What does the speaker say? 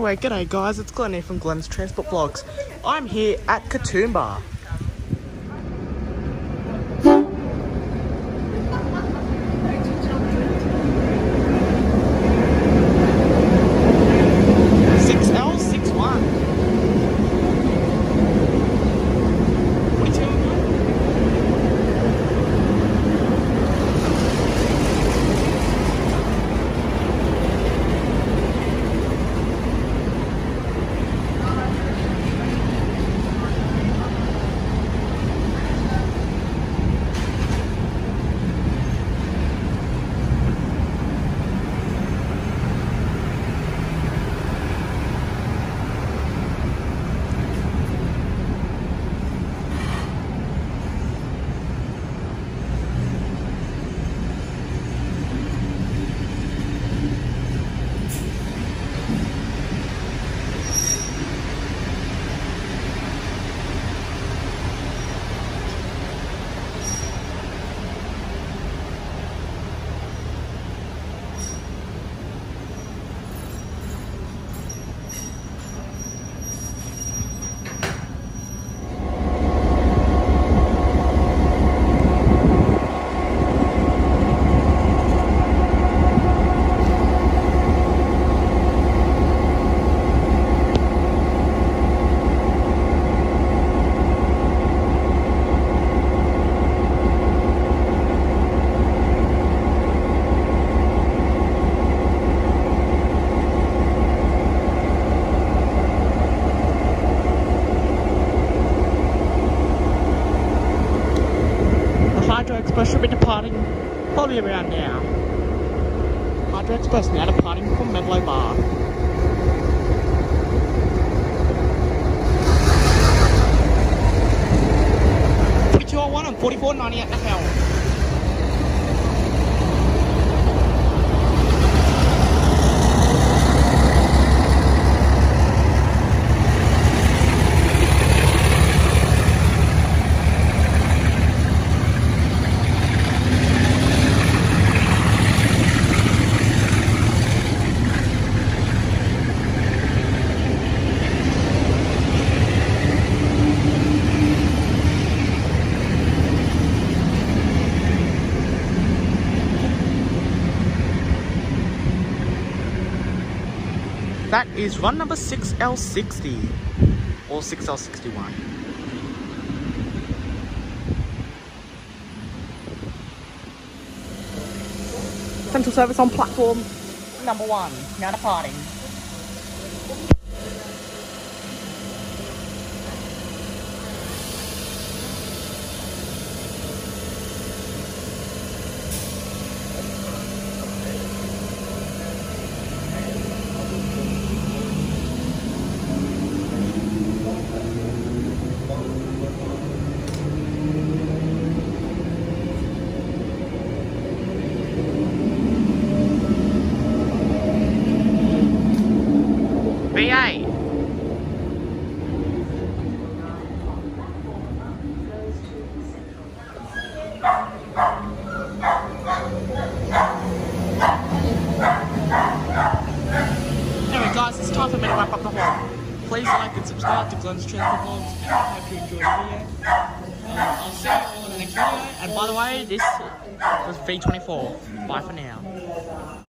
Anyway, g'day guys, it's Glenn here from Glenn's Transport Vlogs. I'm here at Katoomba. Hydro Express should be departing probably around now. Hydro Express now departing from Medlow Bar. 4201 and 4490 at the helm. That is run number 6L60 or 6L61. Central service on platform number 1, now departing. BA. Anyway guys, it's time for me to wrap up the vlog. Please like and subscribe to Glenn's Transport Vlogs, and I hope you enjoyed the video. I'll see you all in the next video, and by the way, this was V24. Bye for now.